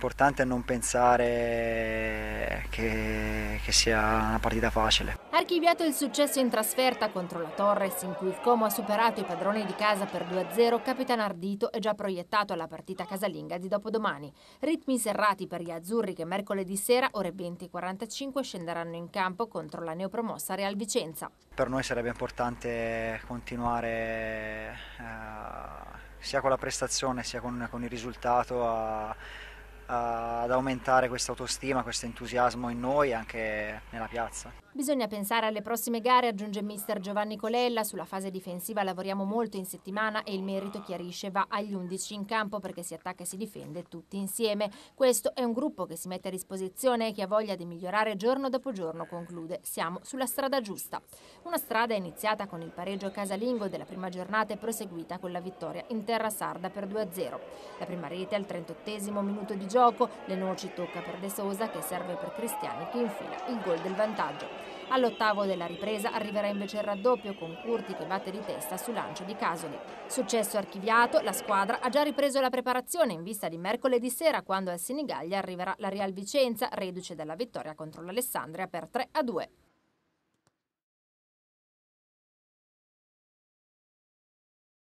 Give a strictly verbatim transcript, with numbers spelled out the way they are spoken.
L'importante è non pensare che, che sia una partita facile. Archiviato il successo in trasferta contro la Torres, in cui il Como ha superato i padroni di casa per due a zero, Capitan Ardito è già proiettato alla partita casalinga di dopodomani. Ritmi serrati per gli azzurri che mercoledì sera, ore venti e quarantacinque, scenderanno in campo contro la neopromossa Real Vicenza. Per noi sarebbe importante continuare eh, sia con la prestazione sia con, con il risultato a ad aumentare questa autostima, questo entusiasmo in noi anche nella piazza. Bisogna pensare alle prossime gare, aggiunge mister Giovanni Colella. Sulla fase difensiva lavoriamo molto in settimana e il merito, chiarisce, va agli undici in campo perché si attacca e si difende tutti insieme. Questo è un gruppo che si mette a disposizione e che ha voglia di migliorare giorno dopo giorno, conclude. Siamo sulla strada giusta. Una strada iniziata con il pareggio casalingo della prima giornata e proseguita con la vittoria in terra sarda per due a zero. La prima rete al trentottesimo minuto di gioco, le noci tocca per De Sousa che serve per Cristiani che infila il gol del vantaggio. All'ottavo della ripresa arriverà invece il raddoppio con Curti che batte di testa su lancio di Casoli. Successo archiviato, la squadra ha già ripreso la preparazione in vista di mercoledì sera quando al Sinigaglia arriverà la Real Vicenza, reduce dalla vittoria contro l'Alessandria per tre a due.